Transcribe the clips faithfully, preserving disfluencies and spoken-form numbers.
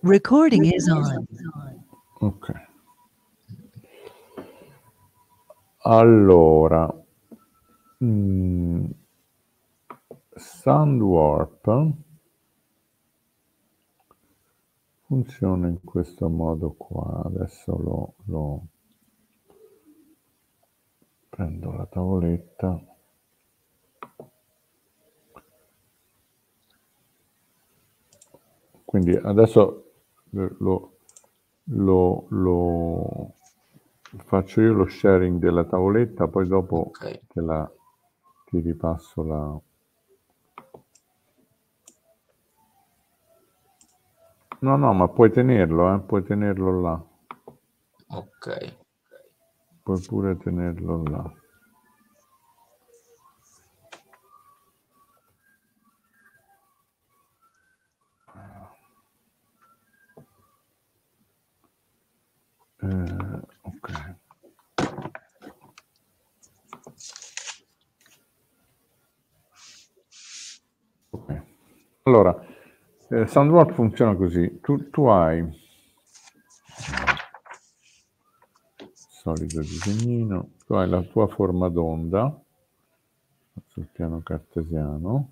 Recording is on. Ok. Allora, mm, Soundwarp funziona in questo modo qua. Adesso lo, lo prendo la tavoletta. Quindi adesso lo, lo, lo faccio io lo sharing della tavoletta, poi dopo Ok. te la, ti ripasso la... No, no, ma puoi tenerlo, eh, puoi tenerlo là. Ok. Puoi pure tenerlo là. Eh, ok. Ok. Allora, eh, Soundwarp funziona così. Tu, tu hai il solito disegnino, tu hai la tua forma d'onda sul piano cartesiano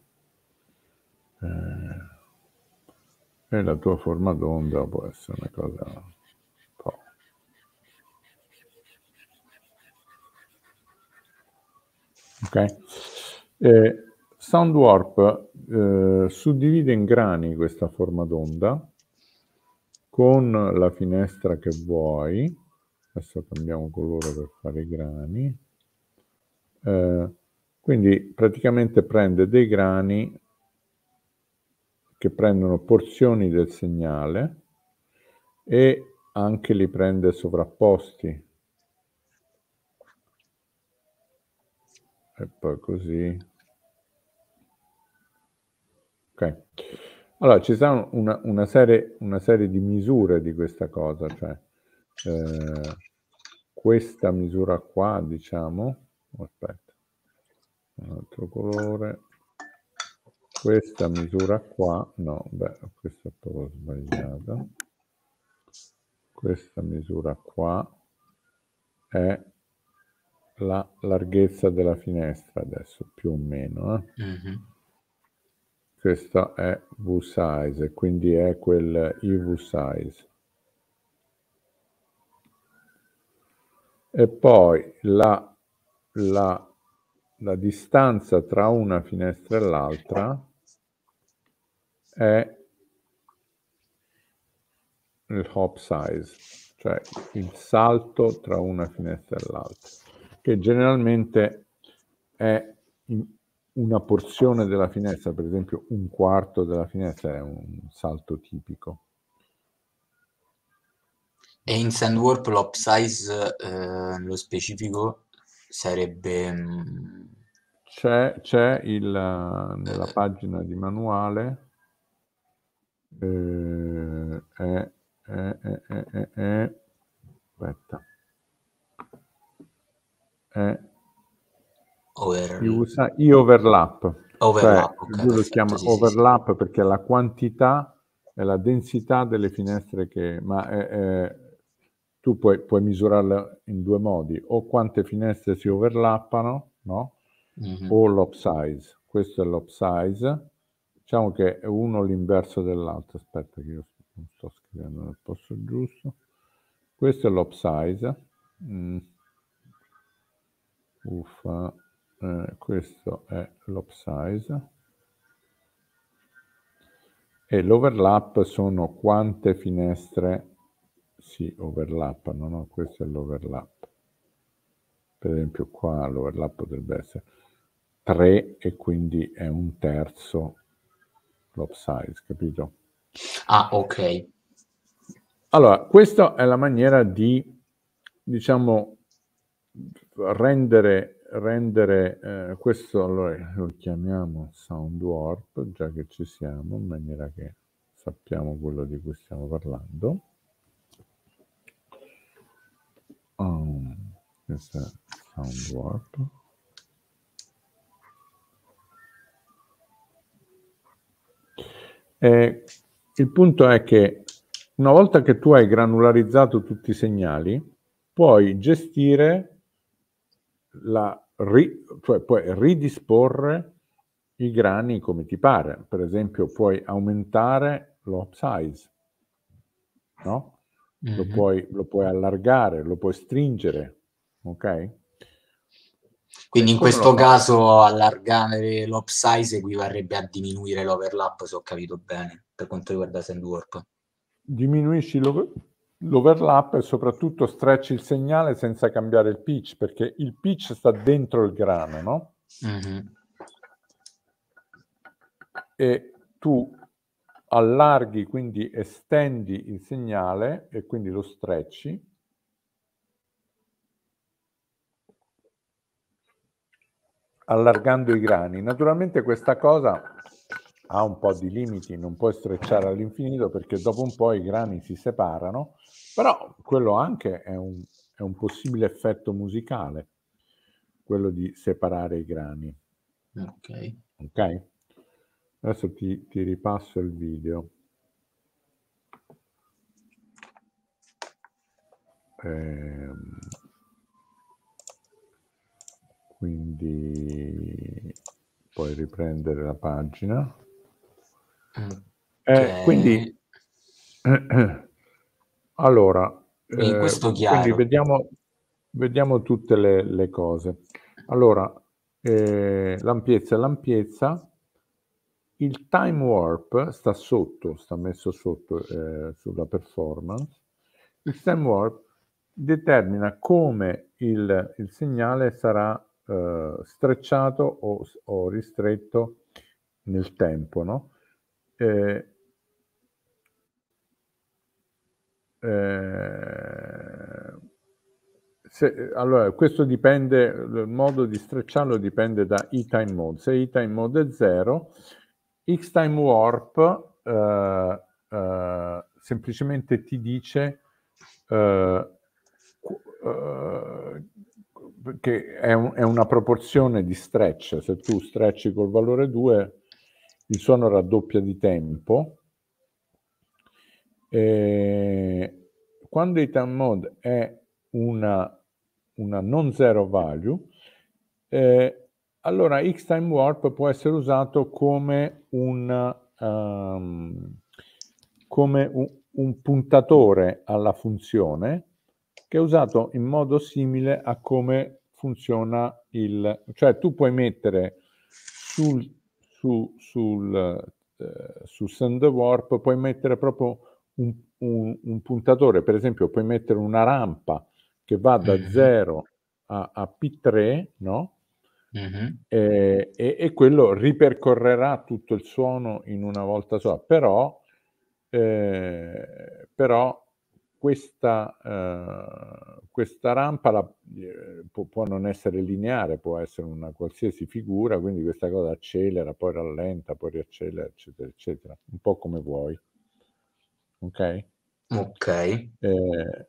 eh, e la tua forma d'onda può essere una cosa un po'. Ok? Eh, Soundwarp eh, suddivide in grani questa forma d'onda con la finestra che vuoi. Adesso cambiamo colore per fare i grani. Eh, quindi praticamente prende dei grani che prendono porzioni del segnale e anche li prende sovrapposti. E poi così. Ok. Allora, ci sta una, una, serie, una serie di misure di questa cosa, cioè eh, questa misura qua, diciamo, aspetta, un altro colore, questa misura qua, no, beh, questa è proprio sbagliata, questa misura qua è la larghezza della finestra adesso, più o meno, eh? Mm-hmm. Questo è V-size, quindi è quel I V-size. E poi la, la, la distanza tra una finestra e l'altra è il hop size, cioè il salto tra una finestra e l'altra, che generalmente è una porzione della finestra, per esempio un quarto della finestra è un salto tipico. E in Soundwarp l'hop size eh, nello specifico sarebbe... mm, C'è, c'è il, nella eh, pagina di manuale, eh, è, è, è, è, è, è, aspetta, è over, usa i-overlap, overlap, cioè ok, lui lo perfetto, chiama sì, sì, sì. overlap perché la quantità è la densità delle finestre che... ma è, è, tu puoi, puoi misurarla in due modi, o quante finestre si overlappano, no? Mm-hmm. O l'hop size. Questo è l'hop size, diciamo che è uno l'inverso dell'altro. Aspetta che io non sto scrivendo nel posto giusto. Questo è l'hop size. Mm. Uffa. Eh, questo è l'hop size. E l'overlap sono quante finestre si overlappano, no? Questo è l'overlap. Per esempio qua l'overlap potrebbe essere tre e quindi è un terzo l'hop size, capito? Ah, ok. Allora, questa è la maniera di, diciamo, rendere, rendere eh, questo, allora lo chiamiamo Soundwarp, già che ci siamo, in maniera che sappiamo quello di cui stiamo parlando. Um, questo è Soundwarp. E il punto è che una volta che tu hai granularizzato tutti i segnali, puoi gestire la ri, cioè puoi ridisporre i grani come ti pare. Per esempio, puoi aumentare lo size, no? Mm-hmm. Lo puoi, lo puoi allargare, lo puoi stringere, ok? Quindi in questo caso allargare l'upsize equivarrebbe a diminuire l'overlap, se ho capito bene, per quanto riguarda SendWarp. Diminuisci l'overlap e soprattutto stretchi il segnale senza cambiare il pitch, perché il pitch sta dentro il grano, no? Mm-hmm. E tu allarghi, quindi estendi il segnale e quindi lo stretchi. Allargando i grani. Naturalmente questa cosa ha un po' di limiti, non puoi strecciare all'infinito perché dopo un po' i grani si separano, però quello anche è un, è un possibile effetto musicale, quello di separare i grani. Ok. Ok? Adesso ti, ti ripasso il video. Ehm, quindi puoi riprendere la pagina. Okay. Eh, quindi allora, Quindi eh, questo quindi chiaro. vediamo, vediamo tutte le, le cose. Allora, eh, l'ampiezza è l'ampiezza. Il time warp sta sotto, sta messo sotto eh, sulla performance. Il time warp determina come il, il segnale sarà eh, strecciato o, o ristretto nel tempo, no? Eh, eh, se, allora, questo dipende, il modo di strecciarlo dipende da E-time mode. Se E-time mode è zero, X-time warp eh, eh, semplicemente ti dice eh, eh, che è, un, è una proporzione di stretch. Se tu stretchi col valore due, il suono raddoppia di tempo. E quando il time mode è una, una non zero value, eh, allora X-time warp può essere usato come un, um, come un, un puntatore alla funzione, che è usato in modo simile a come funziona il... cioè tu puoi mettere sul, su, sul, eh, su SendWarp, puoi mettere proprio un, un, un puntatore, per esempio puoi mettere una rampa che va da mm-hmm. zero a, a P tre, no? Mm-hmm. E, e, e quello ripercorrerà tutto il suono in una volta sola, però, eh, però questa, eh, questa rampa la, eh, può, può non essere lineare, può essere una qualsiasi figura, quindi questa cosa accelera, poi rallenta, poi riaccelera, eccetera, eccetera, un po' come vuoi. Ok? Ok. Eh,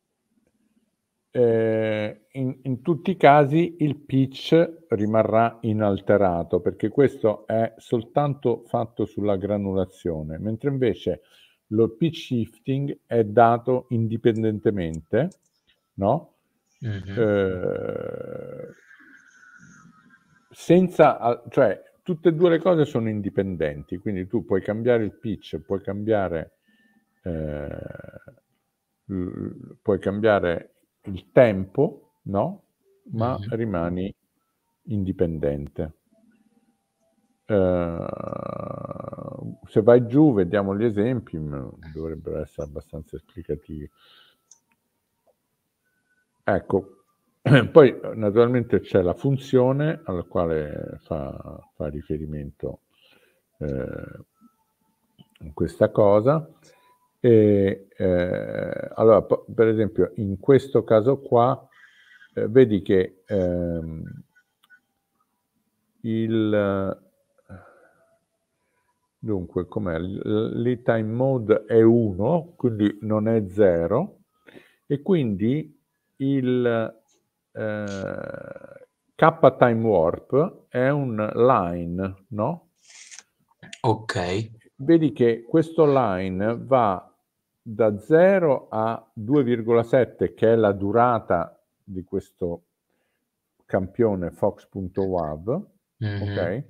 eh, in, in tutti i casi il pitch rimarrà inalterato, perché questo è soltanto fatto sulla granulazione, mentre invece lo pitch shifting è dato indipendentemente, no? Mm-hmm. Eh, senza, cioè, tutte e due le cose sono indipendenti, quindi tu puoi cambiare il pitch, puoi cambiare eh, puoi cambiare il tempo, no? Ma mm-hmm. rimani indipendente. Uh, se vai giù, vediamo gli esempi, dovrebbero essere abbastanza esplicativi. Ecco, poi naturalmente c'è la funzione alla quale fa, fa riferimento eh, questa cosa. E, eh, allora, per esempio, in questo caso qua, eh, vedi che ehm, il dunque, com'è? L'e-time mode è uno, quindi non è zero, e quindi il eh, K-time warp è un line, no? Ok. Vedi che questo line va da zero a due virgola sette, che è la durata di questo campione fox.wav, Mhm. ok?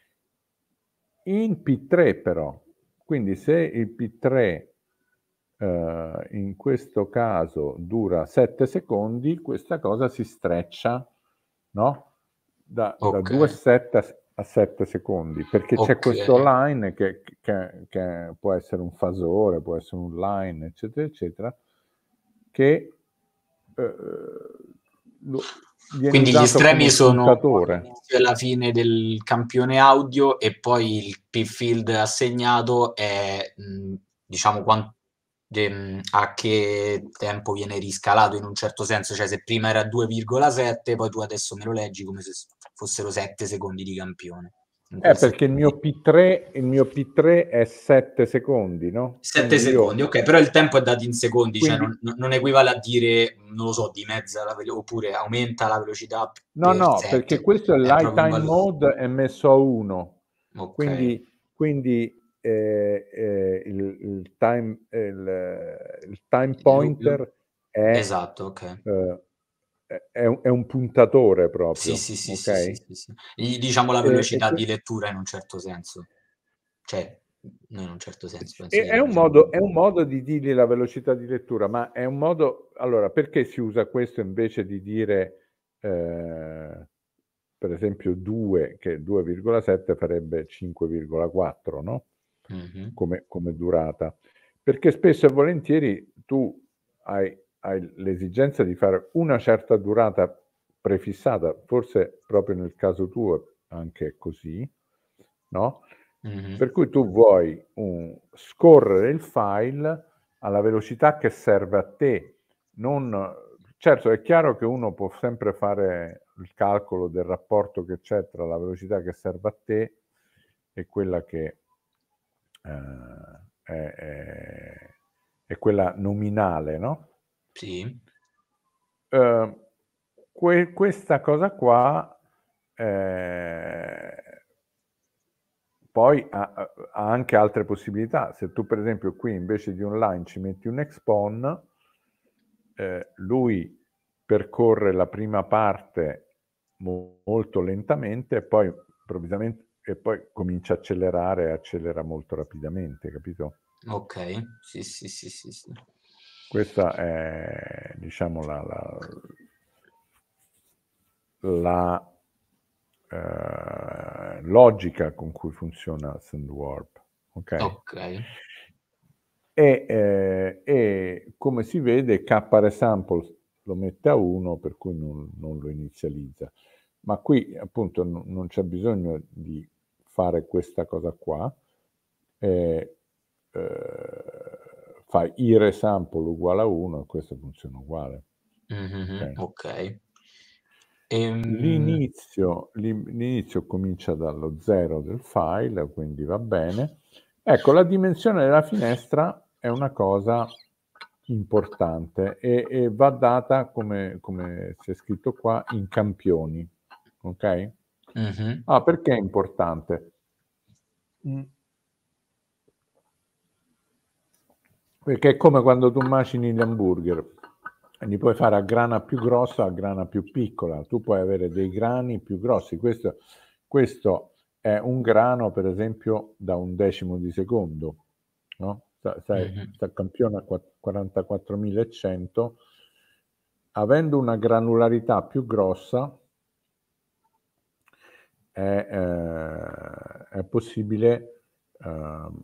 In P tre però, quindi se il P tre eh, in questo caso dura sette secondi, questa cosa si streccia, no? Da, da Ok, due virgola sette a sette secondi, perché c'è ok. questo line che, che- che può essere un fasore, può essere un line, eccetera, eccetera, che eh, lo- viene Quindi gli usato come estremi sono puntatore. l'inizio e la fine del campione audio e poi il p-field assegnato è, mh, diciamo, quan- de- mh, a che tempo viene riscalato in un certo senso, cioè se prima era due virgola sette, poi tu adesso me lo leggi come se fossero sette secondi di campione. In Eh, quel perché il mio P tre, il mio P tre è sette secondi, no? sette Quindi secondi, io, ok, però il tempo è dato in secondi, cioè quindi, non, non equivale a dire, non lo so, dimezza la velo- oppure aumenta la velocità no, per no, perché sette, questo è è l'high proprio un time valore. mode è messo a uno, Ok. quindi, quindi eh, eh, il, il time, il, il time Lu- lu- pointer è, esatto, ok. eh, è, un, è un puntatore Sì, proprio, sì, sì, sì, sì, ok? sì, sì. Gli diciamo la E, e velocità di que- lettura in un certo senso. Cioè, non in un certo senso, penso E- che È lo un diciamo. modo, è un modo di dirgli la velocità di lettura, ma è un modo... Allora, perché si usa questo invece di dire, eh, per esempio, due, che due virgola sette farebbe cinque virgola quattro, no? Mhm. Come, come durata. Perché spesso e volentieri tu hai, hai l'esigenza di fare una certa durata prefissata, forse proprio nel caso tuo anche è così, no? Mhm. Per cui tu vuoi un, scorrere il file alla velocità che serve a te. Non, certo, è chiaro che uno può sempre fare il calcolo del rapporto che c'è tra la velocità che serve a te e quella che eh, è, è- è quella nominale, no? Sì, Eh, que- questa cosa qua eh, poi ha, ha anche altre possibilità. Se tu per esempio qui invece di un line ci metti un expon, eh, lui percorre la prima parte mo- molto lentamente e poi improvvisamente e poi comincia a accelerare e accelera molto rapidamente, capito? ok, sì, sì, sì, sì, sì. Questa è, diciamo, la, la, la eh, logica con cui funziona SendWarp, ok? Ok. E, eh, e come si vede KResample lo mette a uno, per cui non, non lo inizializza. Ma qui appunto non, non c'è bisogno di fare questa cosa qua. Eh, eh, fai iResample uguale a uno e questo funziona uguale. Mhm, Okay? ok. Ehm, L'inizio, l'inizio comincia dallo zero del file, quindi va bene. Ecco, la dimensione della finestra è una cosa importante e, e va data, come, come c'è scritto qua, in campioni. Ok? mhm, Ah, perché è importante? Mm. Perché è come quando tu macini gli hamburger, li puoi fare a grana più grossa, a grana più piccola. Tu puoi avere dei grani più grossi. Questo, questo è un grano, per esempio, da un decimo di secondo, no? Sai, mhm. sta campione a quarantaquattromilacento, avendo una granularità più grossa, è, eh, è possibile ehm,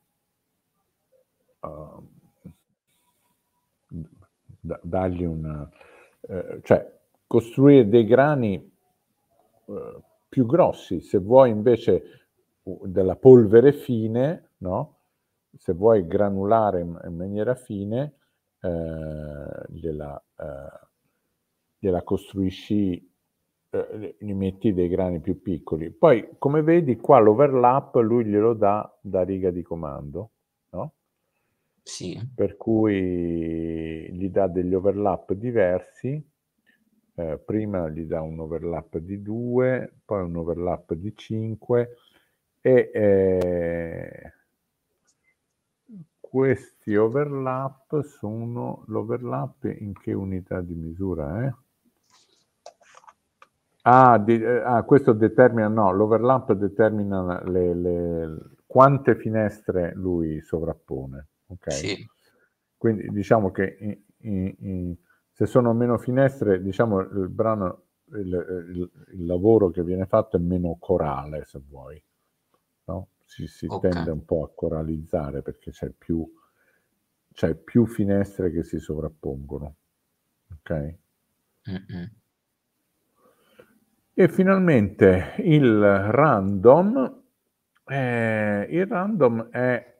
ehm, da- dargli un... eh, cioè costruire dei grani eh, più grossi. Se vuoi invece uh, della polvere fine, no? Se vuoi granulare in, in maniera fine, eh, gliela, eh, gliela costruisci, eh, gli metti dei grani più piccoli. Poi, come vedi, qua l'overlap lui glielo dà da riga di comando, no? Sì, Per cui gli dà degli overlap diversi, eh, prima gli dà un overlap di due, poi un overlap di cinque e eh, questi overlap sono l'overlap in che unità di misura, eh? Ah, di, eh, ah, questo determina, no, l'overlap determina le, le, quante finestre lui sovrappone, ok? Sì. Quindi diciamo che in, in, in, se sono meno finestre, diciamo il brano, il, il, il lavoro che viene fatto è meno corale, se vuoi, no? Si, si Okay. tende un po' a coralizzare perché c'è più, c'è più finestre che si sovrappongono, ok? Mh-mh. E finalmente il random, eh, il random è,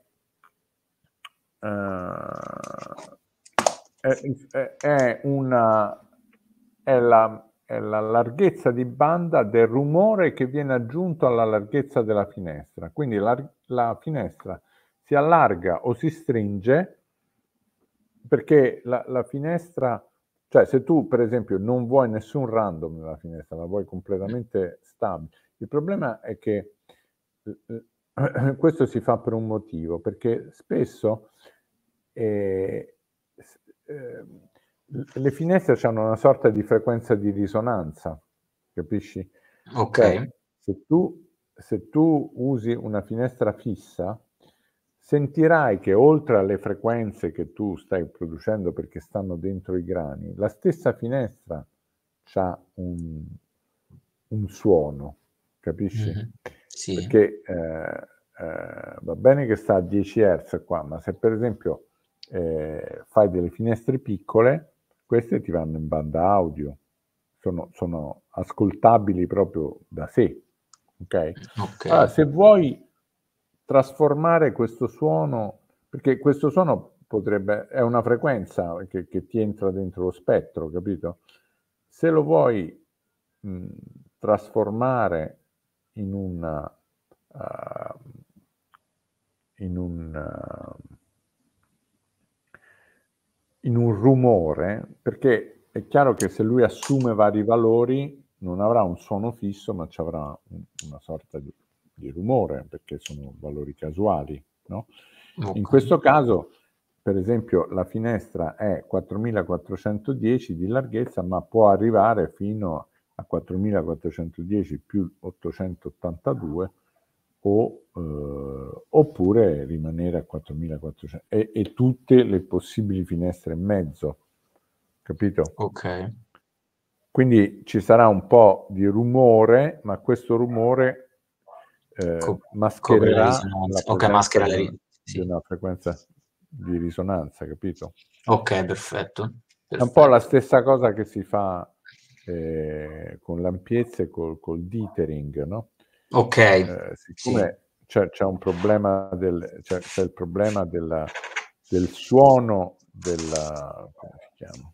uh, è, è, una, è, la, è la larghezza di banda del rumore che viene aggiunto alla larghezza della finestra. Quindi la, la finestra si allarga o si stringe perché la, la finestra... Cioè, se tu, per esempio, non vuoi nessun random nella finestra, la vuoi completamente stabile, il problema è che eh, questo si fa per un motivo, perché spesso eh, eh, le finestre hanno una sorta di frequenza di risonanza, capisci? Ok. Cioè, se tu, se tu usi una finestra fissa, sentirai che oltre alle frequenze che tu stai producendo perché stanno dentro i grani, la stessa finestra ha un, un suono, capisci? Mh-mh. Sì. Perché eh, eh, va bene che sta a dieci hertz qua, ma se per esempio eh, fai delle finestre piccole, queste ti vanno in banda audio, sono, sono ascoltabili proprio da sé, ok? Okay. Allora, se vuoi trasformare questo suono, perché questo suono potrebbe, è una frequenza che, che ti entra dentro lo spettro, capito? Se lo vuoi mh, trasformare in una uh, in un uh, in un rumore, perché è chiaro che se lui assume vari valori non avrà un suono fisso, ma ci avrà un, una sorta di, di rumore, perché sono valori casuali, no? Okay. In questo caso, per esempio, la finestra è quattromilaquattrocentodieci di larghezza, ma può arrivare fino a quattromilaquattrocentodieci più ottocentottantadue o, eh, oppure rimanere a quattromilaquattrocento e, e tutte le possibili finestre in mezzo, capito? Ok. Quindi ci sarà un po' di rumore, ma questo rumore eh, Co- copre la maschererà la risonanza. Ok, presenza maschera di la una, ri- di sì. una frequenza di risonanza, capito? Ok, perfetto. È un po' la Perfetto. stessa cosa che si fa eh, con l'ampiezza e col, col dithering, no? Ok, Eh, sì. siccome c'è, c'è un problema del, c'è, c'è il problema della, del suono della, come si chiama?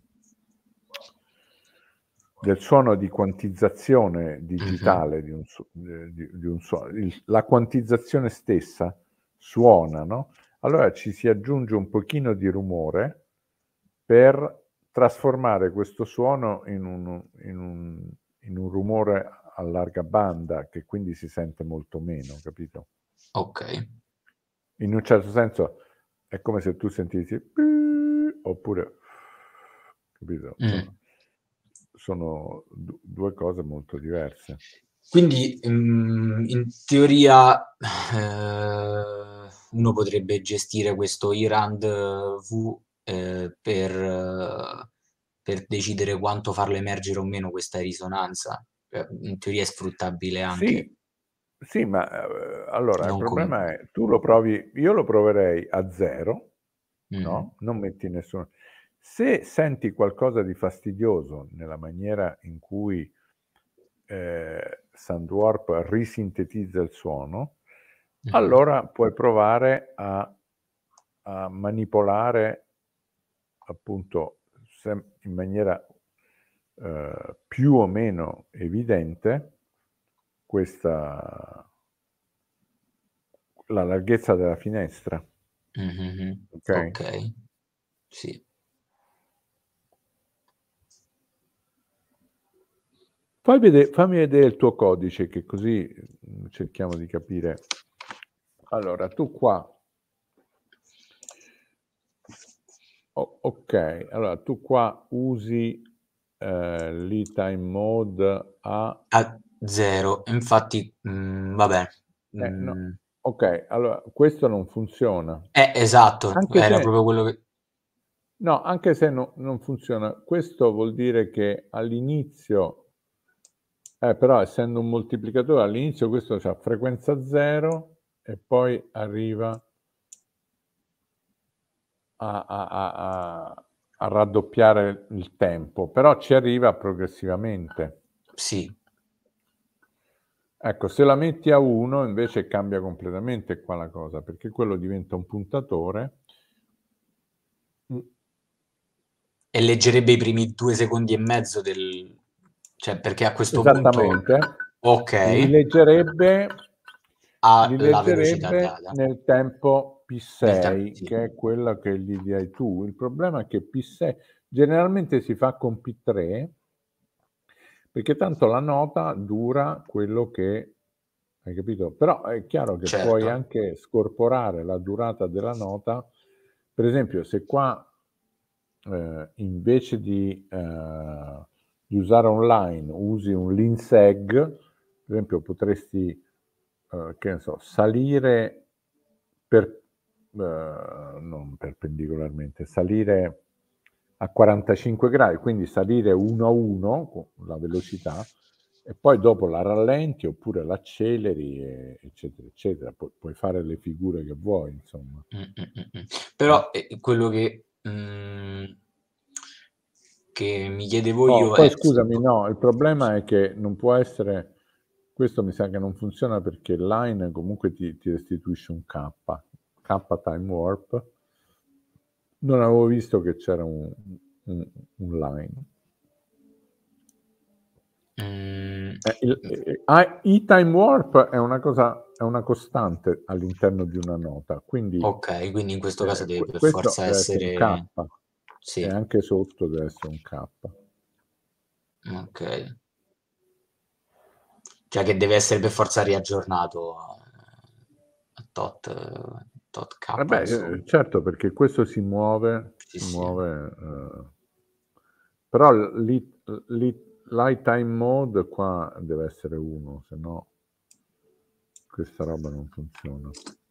Del suono di quantizzazione Mhm. digitale di un, su- di, di un suono. Il- la quantizzazione stessa suona, no? Allora ci si aggiunge un pochino di rumore per trasformare questo suono in un, in un, in un rumore a larga banda che quindi si sente molto meno, capito? Ok. In un certo senso è come se tu sentissi oppure, capito? Mm. Sono, sono du- due cose molto diverse. Quindi, mm, in teoria, eh, uno potrebbe gestire questo I-RAND V eh, per, eh, per decidere quanto farlo emergere o meno questa risonanza. Eh, In teoria è sfruttabile anche, Sì, sì, ma eh, allora il non come... problema è tu lo provi, io lo proverei a zero, Mhm. no? Non metti nessuno. Se senti qualcosa di fastidioso nella maniera in cui eh, Sandwarp risintetizza il suono, Mhm. allora puoi provare a, a manipolare appunto sem- in maniera eh, più o meno evidente questa la larghezza della finestra, Mhm. ok? Ok, sì. Fai vede- fammi vedere il tuo codice, che così mm, cerchiamo di capire. Allora, tu qua O ok, allora tu qua usi, ehm, l'e-time mode a A zero. Infatti, mhmm, vabbè, Eh, no. mhmm Okay, allora questo non funziona. Eh, esatto, Anche era se proprio quello che no, anche se no non funziona. Questo vuol dire che all'inizio eh, però essendo un moltiplicatore all'inizio questo c'ha frequenza zero e poi arriva a a a a a raddoppiare il tempo, però ci arriva progressivamente. Sì. Ecco, se la metti a uno invece cambia completamente qua la cosa, perché quello diventa un puntatore. Mh. E leggerebbe i primi due secondi e mezzo del cioè perché a questo punto Esattamente. Li okay. leggerebbe A li la velocità leggerebbe data. nel tempo P Nel tempo, sei, sì. che è quella che gli dai tu. Il problema è che P sei generalmente si fa con P tre perché tanto la nota dura quello che hai capito? Però è chiaro che puoi Certo. anche scorporare la durata della nota. Per esempio, se qua, ehm, invece di, ehm, di usare un line usi un linseg, per esempio potresti, ehm, che ne so, salire per ehm, non perpendicolarmente, salire a quarantacinque gradi, quindi salire uno a uno con la velocità e poi dopo la rallenti oppure l'acceleri, e eccetera, eccetera. Pu puoi fare le figure che vuoi, insomma. Mh, mh, mh, mh. Eh. Però, ehm, quello che mhmm che mi chiedevo Oh, io poi è se scusami, po no, il problema è che non può essere questo mi sa che non funziona perché il line comunque ti ti restituisce un K, K time warp. Non avevo visto che c'era un un un line. Mhmm, Eh, il mh. e e ah, i-time warp è una cosa è una costante all'interno di una nota, quindi, Okay, quindi in questo caso ehm, deve que per questo forza deve essere un K essere e sì. anche sotto deve essere un K. Okay. Cioè che deve essere per forza riaggiornato a a tot tot Eh K beh, insomma. ehm, certo perché questo si muove Sì, si sì. muove, uhm però l l'i l'i l'i-time mode qua deve essere uno, se no questa roba non funziona.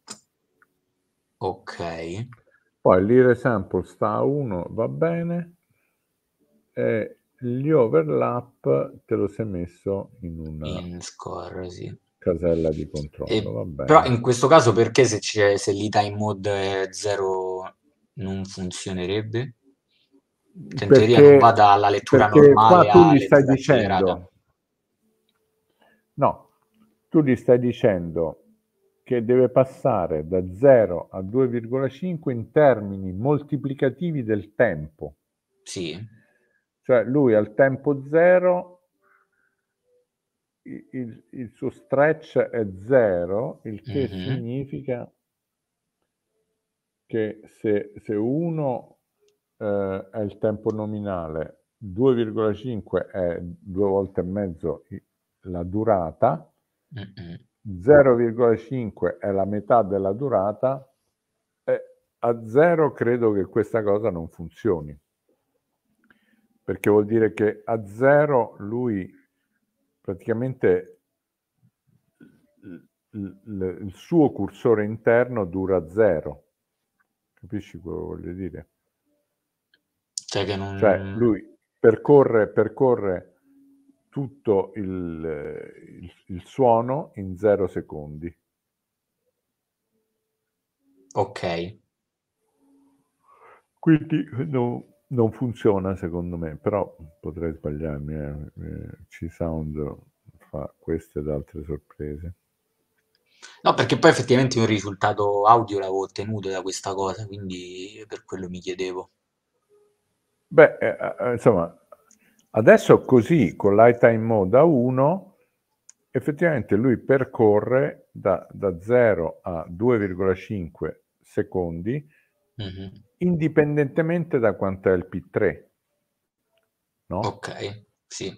Okay. Poi l'I-Resample sta a uno, va bene e gli overlap te lo sei messo in una In score, sì. casella di controllo, E va però bene. in questo caso perché se c'è se l'e-time mode è zero non funzionerebbe? Mhmm, Cioè in teoria non va perché dalla lettura perché qua normale tu a gli stai lettura accelerata? dicendo no, tu gli stai dicendo che deve passare da zero a due virgola cinque in termini moltiplicativi del tempo. Sì. Cioè lui al tempo zero i il il suo stretch è zero, il che Mh-mh. significa che se se uno, ehm, è il tempo nominale, due virgola cinque è due volte e mezzo i la durata Mh-mh. zero virgola cinque è la metà della durata, e a zero credo che questa cosa non funzioni. Perché vuol dire che a zero lui praticamente l l l il suo cursore interno dura zero. Capisci quello che voglio dire? Cioè che Cioè non lui percorre percorre tutto il il il suono in zero secondi. Okay. Quindi no non funziona secondo me, però potrei sbagliarmi eh, ehm, C-Sound fa queste ed altre sorprese. No, perché poi effettivamente io il risultato audio l'avevo ottenuto da questa cosa, quindi per quello mi chiedevo. Beh, ehm, a a insomma, adesso così con l'i-time mode a uno, effettivamente lui percorre da da zero a due virgola cinque secondi Mh-mh. indipendentemente da quant'è il P tre. No? Okay, sì.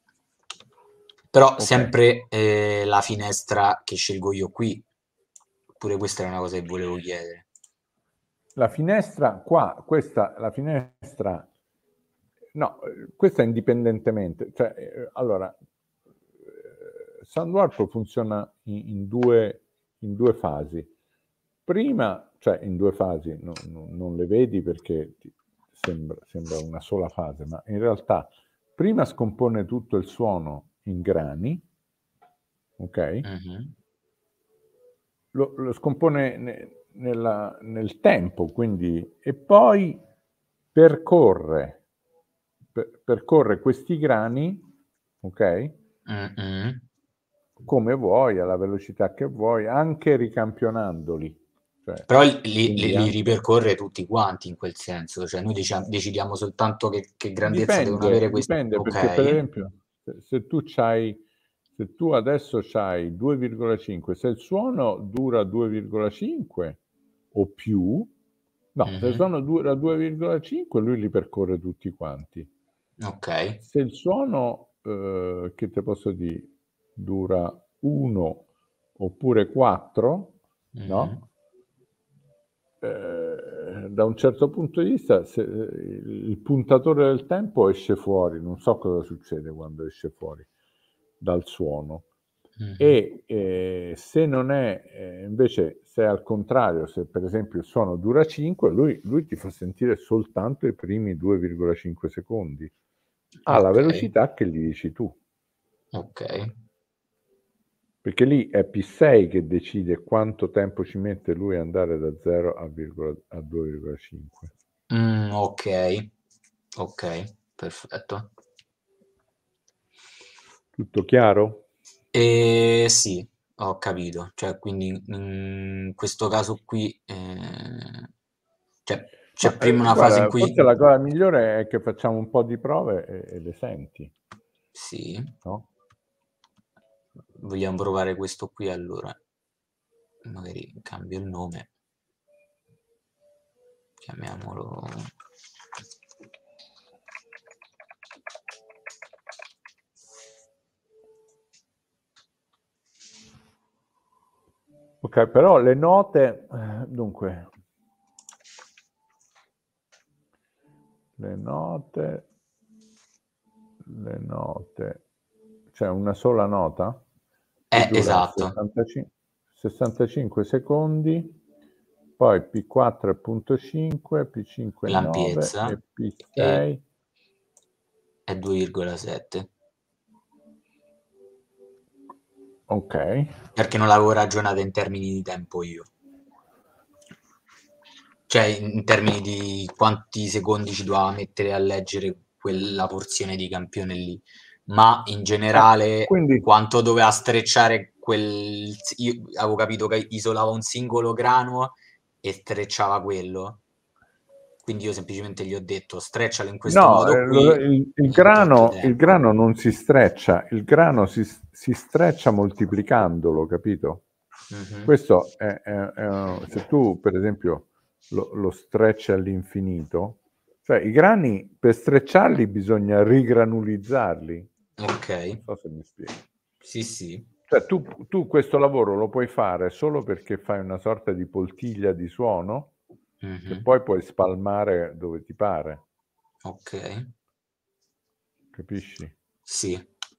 Però Okay. sempre, ehm, la finestra che scelgo io qui pure questa è una cosa che volevo chiedere. La finestra qua, questa, la finestra, no, questa indipendentemente, cioè, eh, allora, eh, Soundwarp funziona in, in, due, in due fasi. Prima, cioè in due fasi, no, no, non le vedi perché ti sembra, sembra una sola fase, ma in realtà prima scompone tutto il suono in grani, ok? Mm-hmm. Lo, lo scompone ne, nella, nel tempo, quindi, e poi percorre, per, percorre questi grani, ok? Mm-hmm. Come vuoi, alla velocità che vuoi, anche ricampionandoli. Cioè, Però li, li, li anche... ripercorre tutti quanti in quel senso, cioè noi diciamo, decidiamo soltanto che, che grandezza devono Dipende, avere questi. dipende, perché per Ok. esempio, se, se tu c'hai, se tu adesso c'hai due virgola cinque, se il suono dura due virgola cinque o più, no, se il Mm-hmm. suono dura due virgola cinque, lui li percorre tutti quanti. Ok. Se il suono, eh, che te posso dire, dura uno oppure quattro, Mm-hmm. no? Eh, da un certo punto di vista, se, il puntatore del tempo esce fuori, non so cosa succede quando esce fuori dal suono. Mm-hmm. E eh, se non è, eh, invece, se è al contrario, se per esempio il suono dura cinque, lui, lui ti fa sentire soltanto i primi due virgola cinque secondi alla Ok. velocità che gli dici tu. Ok. Perché lì è P sei che decide quanto tempo ci mette lui ad andare da zero a, a due virgola cinque. Mm, ok. Ok, perfetto. Tutto chiaro? E sì, ho capito. Cioè, quindi in questo caso qui eh, cioè, c'è Ma prima eh, una fase in guarda, cui forse la cosa migliore è che facciamo un po' di prove e, e le senti, sì, no? vogliamo provare questo qui allora. Magari cambio il nome. Chiamiamolo Ok, però le note, eh, dunque, le note, le note, c'è una sola nota che Eh, dura esatto. sessantacinque, sessantacinque secondi, poi P quattro è punto cinque, P cinque è nove L'ampiezza e P e sei è due virgola sette. ok. Perché non l'avevo ragionata in termini di tempo io. Cioè, in, in termini di quanti secondi ci doveva mettere a leggere quella porzione di campione lì. Ma in Eh, generale, quindi quanto doveva strecciare quel. Io avevo capito che isolava un singolo grano e strecciava quello. Quindi io semplicemente gli ho detto streccialo in questo no, modo eh, lo- qui il, il in tot grano, il tempo. grano non si streccia, il grano si, si streccia moltiplicandolo, capito? Mhm. Questo è, è- è- se tu per esempio lo, lo strecci all'infinito, cioè i grani per strecciarli bisogna rigranulizzarli. Ok, Non so se mi spiego. sì, sì. Cioè tu, tu questo lavoro lo puoi fare solo perché fai una sorta di poltiglia di suono che Mhm. poi puoi spalmare dove ti pare, Ok, capisci? sì.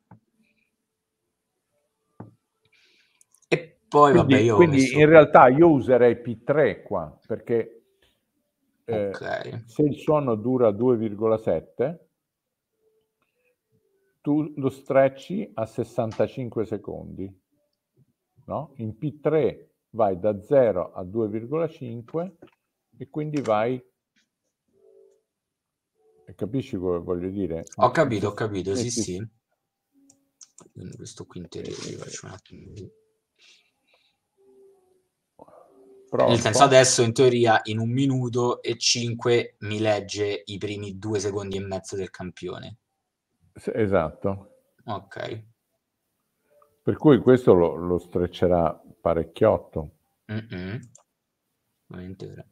E poi, vabbè, Quindi, io ho quindi in messo. realtà io userei P tre qua, perché Ok, eh, se il suono dura due virgola sette, tu lo strecci a sessantacinque secondi, no? In P tre vai da zero a due virgola cinque e quindi vai, capisci cosa voglio dire? ho In, in capito, ho ses- capito, sì, metti, sì. Quindi questo qui interiore gli eh, faccio un attimo. Nel senso, pronto? adesso in teoria in un minuto e cinque mi legge i primi due secondi e mezzo del campione. S- Esatto. Ok. Per cui questo lo, lo streccerà parecchiotto. Mm-mm. Veramente.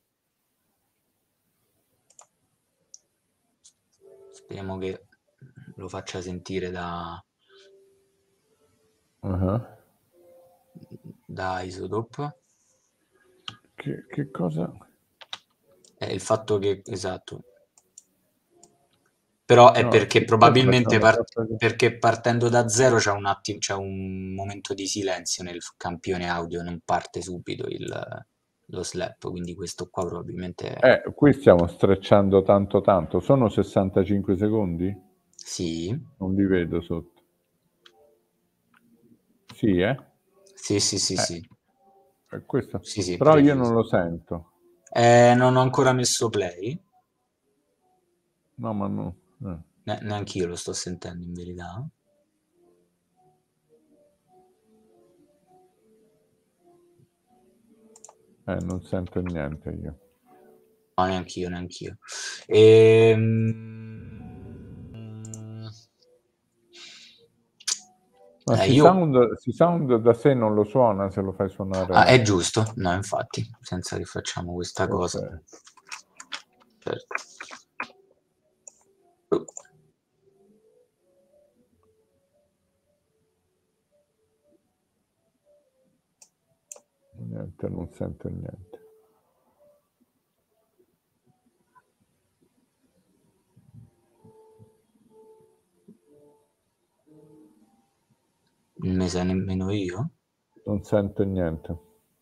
Speriamo che lo faccia sentire da, Uh-huh. da Isotope. Che, che cosa? È il fatto che, esatto. Però è No, perché sì, questa c'è probabilmente una par- sorta di... perché partendo da zero c'è un attimo, c'è un momento di silenzio nel f- campione audio, non parte subito il- lo slap, quindi questo qua probabilmente è... Eh, qui stiamo strecciando tanto tanto. Sono sessantacinque secondi? Sì, Non li vedo sotto. Sì, eh? sì, sì, sì, Eh, sì, è questo. sì, sì, Però io non preciso. lo sento. Eh, non ho ancora messo play, No, ma no. Eh, ne- neanche io lo sto sentendo in verità. Eh, non sento niente io. No, neanche io, neanche io. Ehm... Ma Eh, si io... sound, si sound da sé non lo suona se lo fai Ah, è suonare. giusto? No, infatti, senza che facciamo questa Ok. cosa. Certo. Niente, non sento niente. Non ne sa nemmeno io. Non sento niente.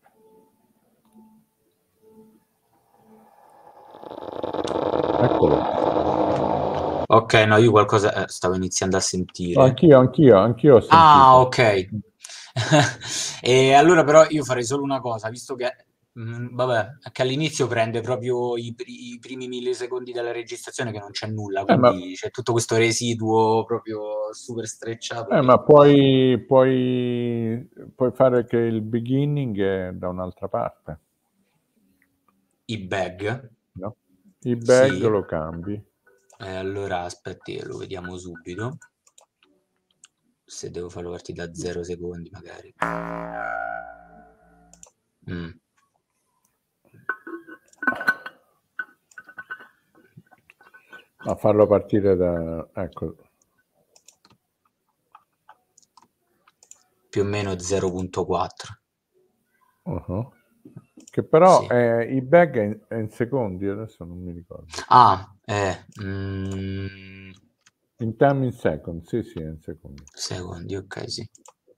Eccolo. Ok, no, io qualcosa eh, stavo iniziando a No, sentire. anch'io, anch'io, anch'io ho Ah, sentito. ok. E allora però io farei solo una cosa, visto che, mm, vabbè, che all'inizio prende proprio i, pri- i primi millisecondi della registrazione che non c'è nulla, Eh, ma, quindi c'è tutto questo residuo proprio super strecciato eh, che... ma puoi, puoi, puoi fare che il beginning è da un'altra parte, I bag? no? Il bag Sì. lo cambi. Eh, allora aspetti, lo vediamo subito. Se devo farlo partire da zero secondi magari. Mm. A farlo partire da... Ecco. Più o meno zero virgola quattro. Uh-huh. Che però Sì. eh, il bag è in, è in secondi, adesso non mi ricordo. Ah, eh, mm, In time in second, sì, sì, è in secondi. secondi, ok, sì.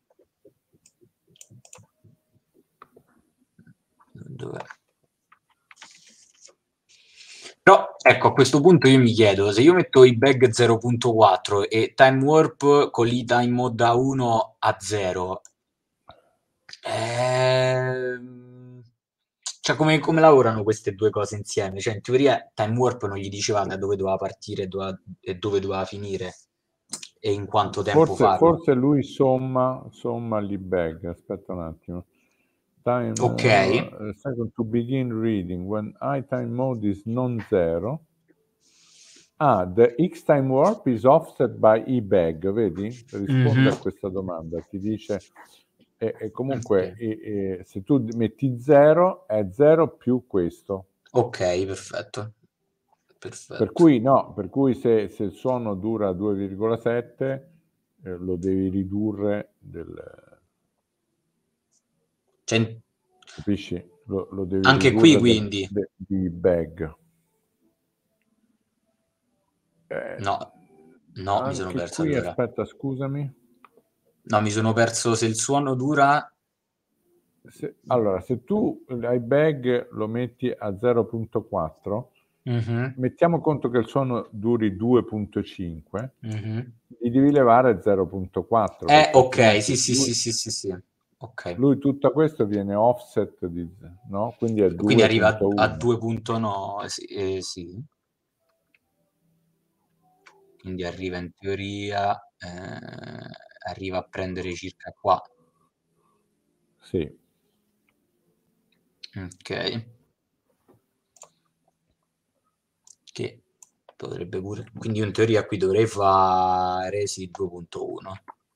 Dov'è? Però, ecco, a questo punto io mi chiedo, se io metto i bag zero virgola quattro e time warp con l'I time mode da uno a zero, ehm, cioè come, come lavorano queste due cose insieme? Cioè, in teoria time warp non gli diceva da dove doveva partire e doveva- e dove doveva finire e in quanto tempo Forse, farlo. forse lui somma, somma gli bag, aspetta un attimo. Time, Ok, uh, second to begin reading, when I time mode is non-zero. Ah, the X time warp is offset by E bag, vedi? Risponde mhm, a questa domanda, ti dice, e, e comunque ok, e- e se tu metti zero è zero più questo. ok, perfetto, Per perfetto. cui no, per cui se, se il suono dura due virgola sette eh, lo devi ridurre del, Cioè, capisci? Lo, lo devi anche qui ridurre del, quindi, de- di bag. Eh, no, no, mi sono anche perso qui, allora. aspetta, scusami. No, mi sono perso se il suono dura... Se, allora, se tu l'iBag lo metti a zero virgola quattro, Mhm, mettiamo conto che il suono duri due virgola cinque, mhm. gli devi levare zero virgola quattro Eh, perché ok, sì, altrimenti sì, lui, sì, sì, sì, sì. Ok. lui tutto questo viene offset, di, no? Quindi è Quindi arriva a due virgola uno. due virgola nove, sì, eh, sì. Quindi arriva in teoria, eh, arriva a prendere circa qua. Sì. Ok. Che potrebbe pure... Quindi io in teoria qui dovrei fare sì due virgola uno.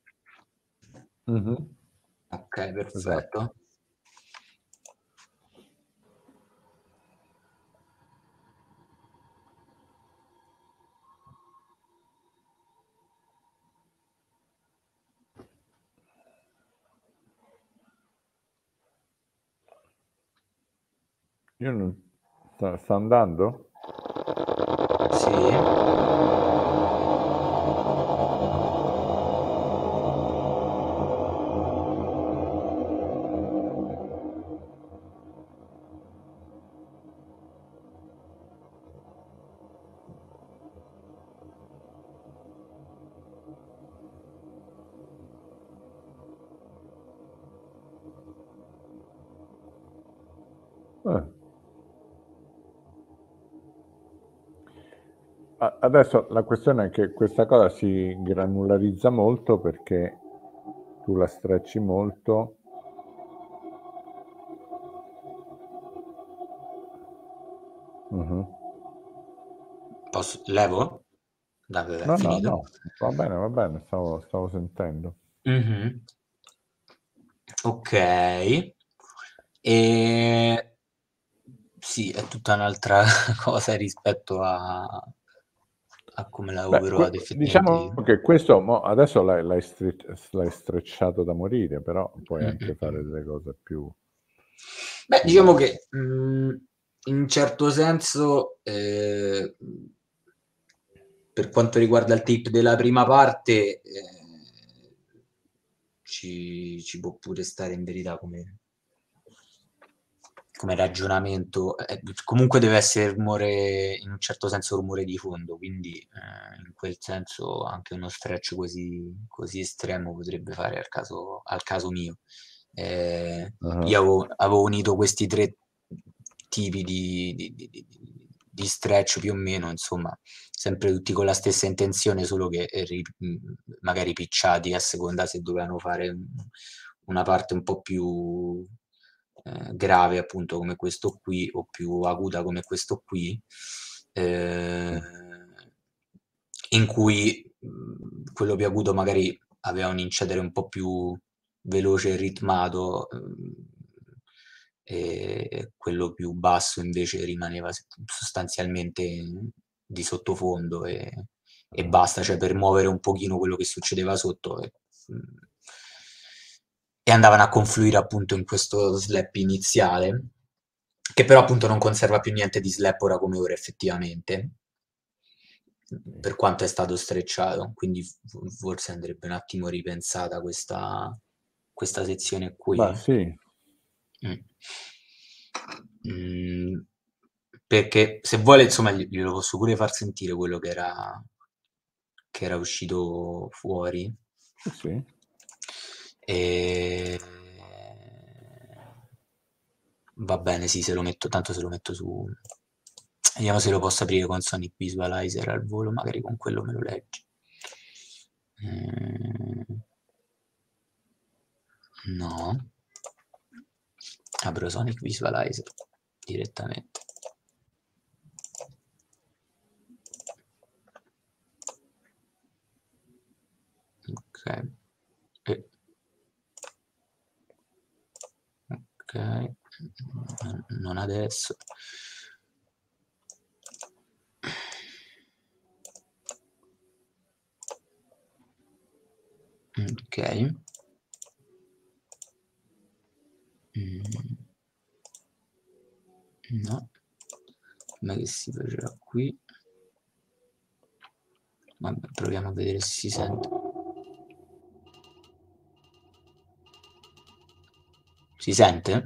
Mhm. Ok, Esatto. perfetto. Io non... Sta, sta andando? Sì. Eh. Adesso la questione è che questa cosa si granularizza molto perché tu la strecci molto. Uh-huh. Posso... Levo? Dai, è No, no, finito? no, va bene, va bene, stavo, stavo sentendo. Mhm. Ok. E... Sì, è tutta un'altra cosa rispetto a, a come l'avevo Beh, provato que- effettivamente diciamo io. che questo mo, adesso l'hai, l'hai stre- l'hai strecciato da morire, però puoi Mm, anche mm, fare mm. delle cose più, Beh, diciamo più... che mh, in un certo senso, eh, per quanto riguarda il tape della prima parte, eh, ci, ci può pure stare in verità come, come ragionamento. Eh, comunque deve essere rumore, in un certo senso rumore di fondo, quindi eh, in quel senso anche uno stretch così, così estremo potrebbe fare al caso, al caso mio. Eh, Uh-huh. io avevo, avevo unito questi tre tipi di, di, di, di- di stretch più o meno, insomma, sempre tutti con la stessa intenzione, solo che eh, ri- magari picciati a seconda se dovevano fare un- una parte un po' più eh, grave, appunto, come questo qui, o più acuta come questo qui, eh, in cui mh, quello più acuto magari aveva un incedere un po' più veloce e ritmato, mh, e quello più basso invece rimaneva s- sostanzialmente di sottofondo e, e Uh-huh. basta, cioè per muovere un pochino quello che succedeva sotto. E, mh, e andavano a confluire appunto in questo slap iniziale, che però appunto non conserva più niente di slap ora come ora effettivamente, Sì. per quanto è stato strecciato, quindi f- forse andrebbe un attimo ripensata questa, questa sezione Ma qui. sì, Mm. Mm, perché se vuole, insomma, gli- glielo posso pure far sentire quello che era, che era uscito fuori. sì, sì. E... Va bene, sì, se lo metto, tanto se lo metto su... Vediamo se lo posso aprire con Sonic Visualizer al volo, magari con quello me lo leggi. Mm, no. Apro Sonic Visualizer direttamente. Ok. E- ok. Non adesso. Ok. Mm, no. Come che si faceva qui? Vabbè, proviamo a vedere se si sente. Si sente?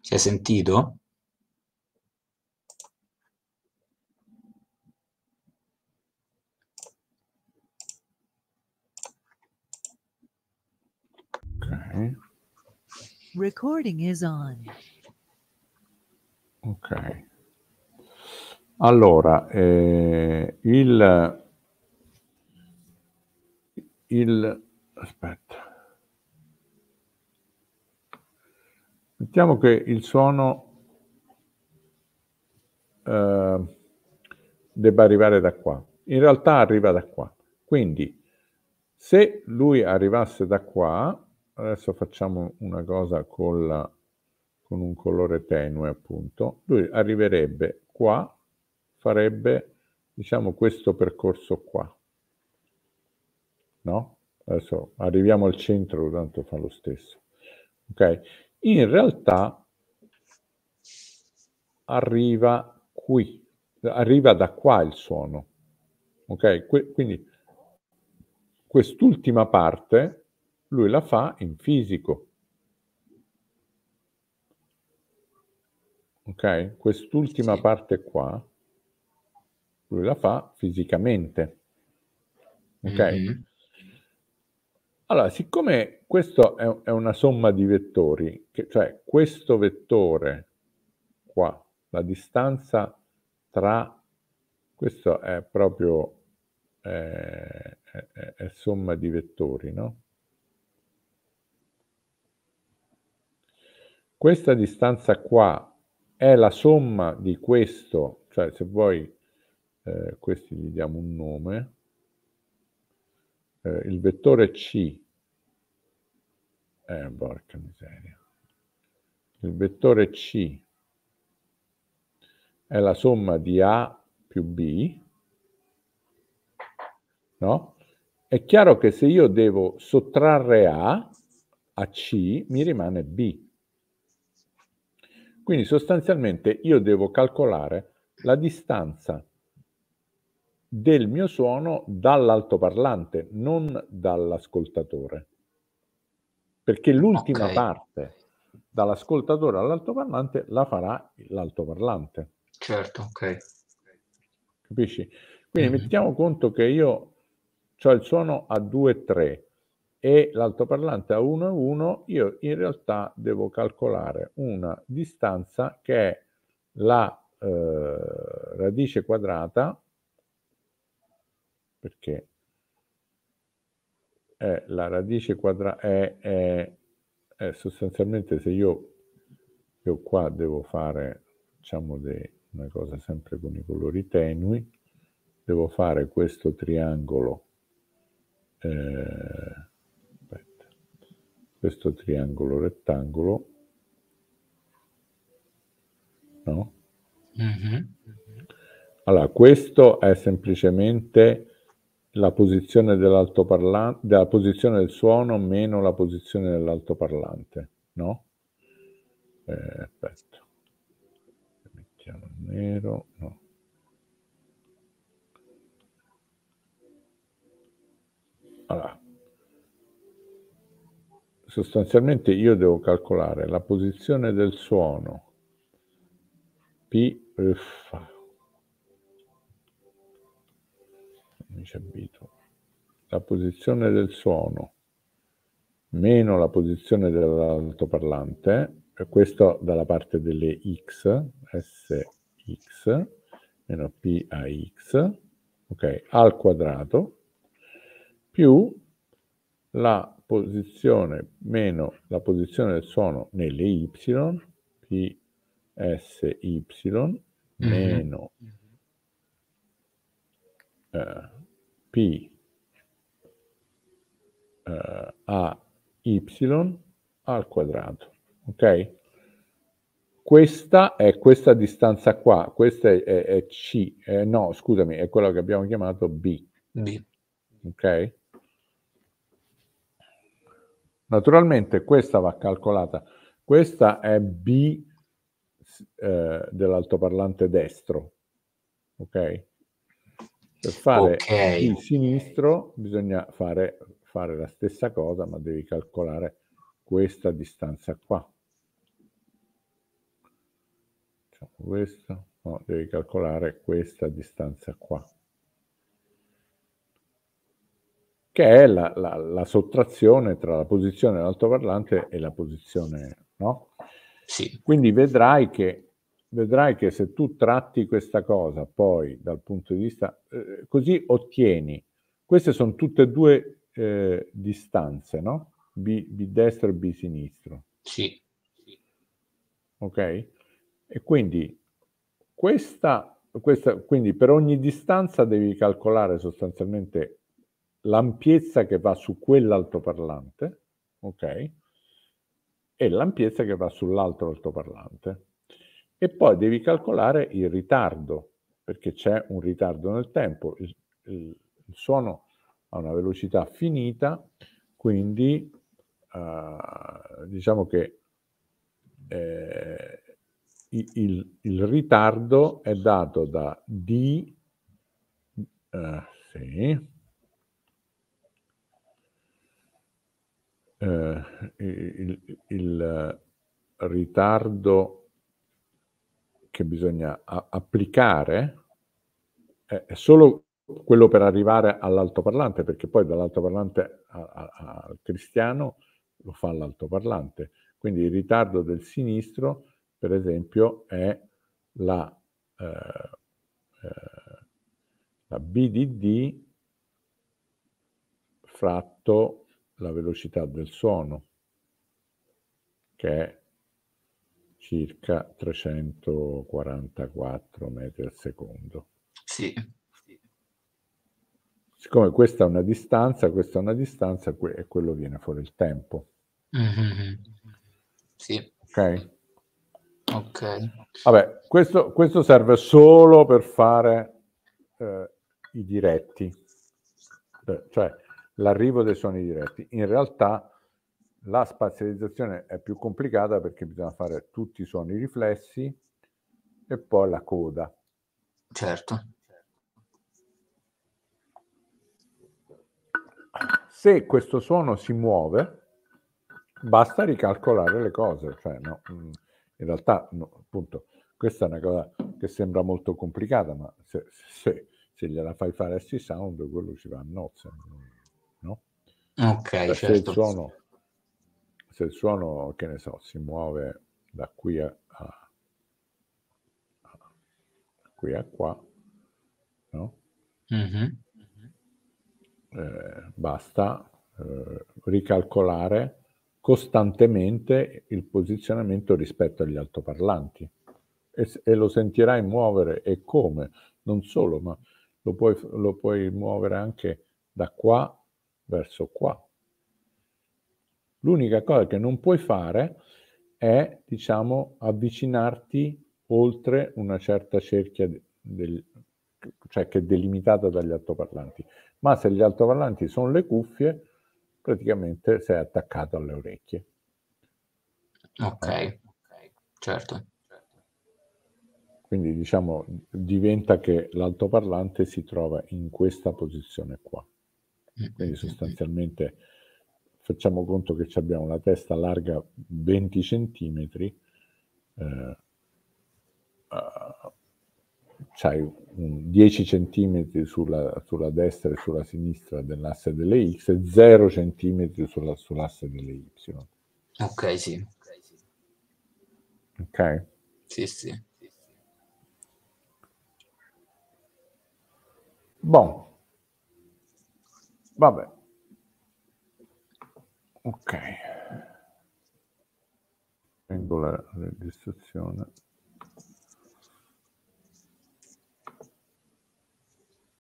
Si è sentito? Ok. Recording is on. Ok. Allora, eh, il, il, aspetta, mettiamo che il suono eh, debba arrivare da qua. In realtà arriva da qua. Quindi, se lui arrivasse da qua, adesso facciamo una cosa con, la, con un colore tenue, appunto, lui arriverebbe qua, farebbe, diciamo, questo percorso qua. No? Adesso arriviamo al centro, tanto fa lo stesso. Ok? In realtà arriva qui, arriva da qua il suono. Ok? Que- quindi quest'ultima parte lui la fa in fisico. Ok? Quest'ultima Sì. parte qua lui la fa fisicamente. Ok? Mm-hmm. Allora, siccome questo è, è una somma di vettori, che, cioè questo vettore qua, la distanza tra, questo è proprio eh, è, è somma di vettori, no? Questa distanza qua è la somma di questo, cioè se vuoi, eh, questi gli diamo un nome, eh, il vettore C, eh, porca miseria, il vettore C è la somma di A più B, no? È chiaro che se io devo sottrarre A a C, mi rimane B. Quindi sostanzialmente io devo calcolare la distanza del mio suono dall'altoparlante, non dall'ascoltatore. Perché l'ultima Okay. parte dall'ascoltatore all'altoparlante la farà l'altoparlante. Certo, ok. Capisci? Quindi Mhm. mettiamo conto che io ho il suono a due tre e l'altoparlante a uno uno, io in realtà devo calcolare una distanza che è la eh, radice quadrata, perché è la radice quadrata, è, è, è sostanzialmente, se io, io qua devo fare, diciamo, de, una cosa sempre con i colori tenui, devo fare questo triangolo, eh, aspetta, questo triangolo rettangolo, no? Mm-hmm. Allora, questo è semplicemente la posizione dell'altoparlante, della posizione del suono meno la posizione dell'altoparlante, no? Eh, aspetta, mettiamo nero, no. Allora, sostanzialmente io devo calcolare la posizione del suono P, uffa, mi ci abituo, la posizione del suono meno la posizione dell'altoparlante, e questo dalla parte delle X, Sx, meno P a X, ok, al quadrato, più la posizione meno la posizione del suono nelle Y, P S Y, meno eh, P eh, a Y al quadrato, ok? Questa è questa distanza qua, questa è, è, è C, eh, no, scusami, è quello che abbiamo chiamato B. B. Ok? Naturalmente questa va calcolata, questa è B eh, dell'altoparlante destro, ok? Per fare Ok. B sinistro bisogna fare, fare la stessa cosa, ma devi calcolare questa distanza qua. Facciamo questo, no, devi calcolare questa distanza qua, che è la, la, la sottrazione tra la posizione dell'altoparlante e la posizione, no? Sì. Quindi vedrai che, vedrai che se tu tratti questa cosa poi dal punto di vista, eh, così ottieni, queste sono tutte e due eh, distanze, no? B, B destro e B sinistro. Sì. Ok? E quindi questa, questa, quindi per ogni distanza devi calcolare sostanzialmente l'ampiezza che va su quell'altoparlante, ok? E l'ampiezza che va sull'altro altoparlante. E poi devi calcolare il ritardo, perché c'è un ritardo nel tempo. Il, il, il suono ha una velocità finita, quindi uh, diciamo che eh, il, il ritardo è dato da D, uh, sì, Uh, il, il ritardo che bisogna a- applicare è, è solo quello per arrivare all'altoparlante, perché poi dall'altoparlante a, a, al cristiano lo fa l'altoparlante. Quindi il ritardo del sinistro, per esempio, è la, eh, eh, la B di D fratto la velocità del suono, che è circa trecentoquarantaquattro metri al secondo. Sì. Siccome questa è una distanza, questa è una distanza, e quello viene fuori il tempo. Mm-hmm. Sì. Ok? Ok. Vabbè, questo, questo serve solo per fare eh, i diretti, cioè l'arrivo dei suoni diretti. In realtà la spazializzazione è più complicata perché bisogna fare tutti i suoni riflessi e poi la coda. Certo. Se questo suono si muove, basta ricalcolare le cose. Cioè, no, in realtà, no, appunto, questa è una cosa che sembra molto complicata, ma se, se, se gliela fai fare a C-Sound, quello ci va a nozze, no? Ok, cioè, certo. Se il suono, se il suono, che ne so, si muove da qui a, a, a qui a qua, no? Mm-hmm. Eh, basta eh, ricalcolare costantemente il posizionamento rispetto agli altoparlanti e, e lo sentirai muovere, e come, non solo, ma lo puoi, lo puoi muovere anche da qua verso qua. L'unica cosa che non puoi fare è, diciamo, avvicinarti oltre una certa cerchia del, cioè che è delimitata dagli altoparlanti. Ma se gli altoparlanti sono le cuffie, praticamente sei attaccato alle orecchie. Ok, no? Certo. Quindi diciamo diventa che l'altoparlante si trova in questa posizione qua. Quindi sostanzialmente facciamo conto che abbiamo la testa larga venti centimetri, eh, uh, c'hai un dieci centimetri sulla, sulla destra e sulla sinistra dell'asse delle X e zero centimetri sulla, sull'asse delle Y. Ok, sì. Ok? Sì, sì. Bon. Vabbè. Ok. Tengo la registrazione.